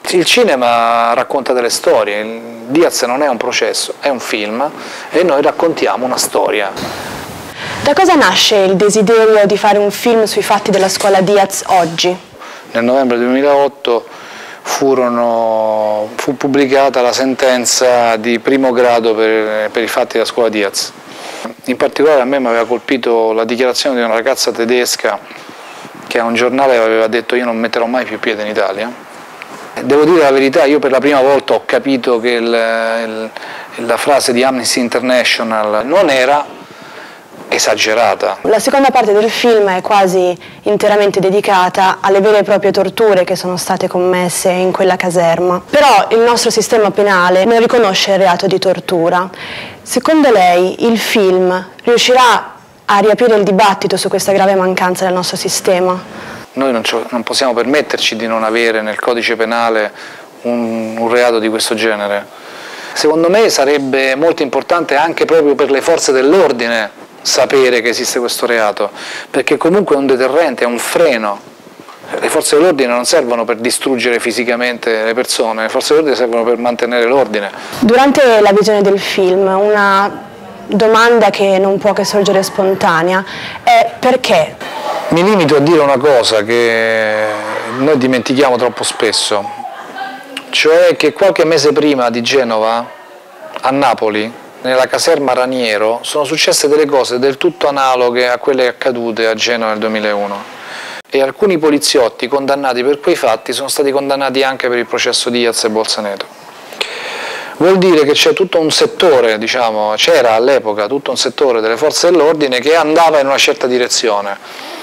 Il cinema racconta delle storie, Diaz non è un processo, è un film e noi raccontiamo una storia. Da cosa nasce il desiderio di fare un film sui fatti della scuola Diaz oggi? Nel novembre 2008 fu pubblicata la sentenza di primo grado per i fatti della scuola Diaz. In particolare a me mi aveva colpito la dichiarazione di una ragazza tedesca che a un giornale aveva detto: io non metterò mai più piede in Italia. Devo dire la verità, io per la prima volta ho capito che la frase di Amnesty International non era esagerata. La seconda parte del film è quasi interamente dedicata alle vere e proprie torture che sono state commesse in quella caserma. Però il nostro sistema penale non riconosce il reato di tortura. Secondo lei il film riuscirà a riaprire il dibattito su questa grave mancanza del nostro sistema? Noi non possiamo permetterci di non avere nel codice penale un reato di questo genere. Secondo me sarebbe molto importante anche proprio per le forze dell'ordine sapere che esiste questo reato, perché comunque è un deterrente, è un freno. Le forze dell'ordine non servono per distruggere fisicamente le persone, le forze dell'ordine servono per mantenere l'ordine. Durante la visione del film una domanda che non può che sorgere spontanea è: perché? Mi limito a dire una cosa che noi dimentichiamo troppo spesso, cioè che qualche mese prima di Genova, a Napoli, nella caserma Raniero, sono successe delle cose del tutto analoghe a quelle accadute a Genova nel 2001 e alcuni poliziotti condannati per quei fatti sono stati condannati anche per il processo Diaz e Bolzaneto. Vuol dire che c'è tutto un settore, diciamo, c'era all'epoca tutto un settore delle forze dell'ordine che andava in una certa direzione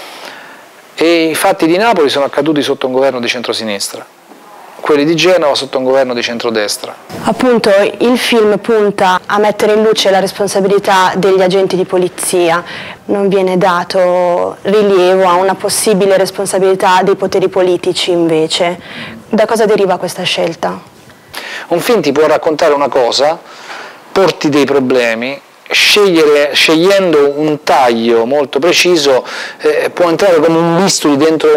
e i fatti di Napoli sono accaduti sotto un governo di centrosinistra, quelli di Genova sotto un governo di centrodestra. Appunto, il film punta a mettere in luce la responsabilità degli agenti di polizia, non viene dato rilievo a una possibile responsabilità dei poteri politici invece. Da cosa deriva questa scelta? Un film ti può raccontare una cosa, porti dei problemi, scegliendo un taglio molto preciso può entrare come un bisturi dentro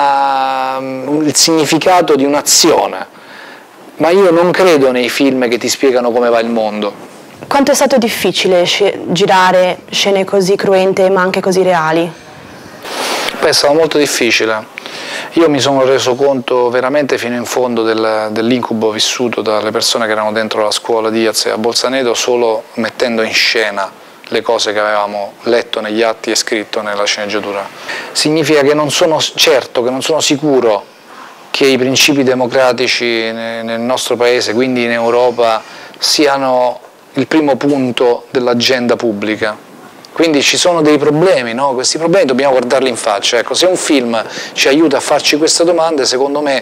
il significato di un'azione, ma io non credo nei film che ti spiegano come va il mondo. Quanto è stato difficile girare scene così cruente ma anche così reali? Beh, è stato molto difficile. Io mi sono reso conto veramente fino in fondo dell'incubo vissuto dalle persone che erano dentro la scuola Diaz e a Bolzaneto solo mettendo in scena le cose che avevamo letto negli atti e scritto nella sceneggiatura. Significa che non sono certo, che non sono sicuro che i principi democratici nel nostro paese, quindi in Europa, siano il primo punto dell'agenda pubblica. Quindi ci sono dei problemi, no? Questi problemi dobbiamo guardarli in faccia. Ecco, se un film ci aiuta a farci queste domande, secondo me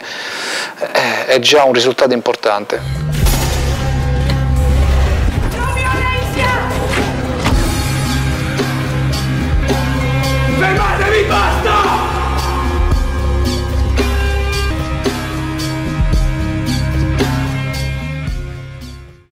è già un risultato importante. Fermatevi, basta!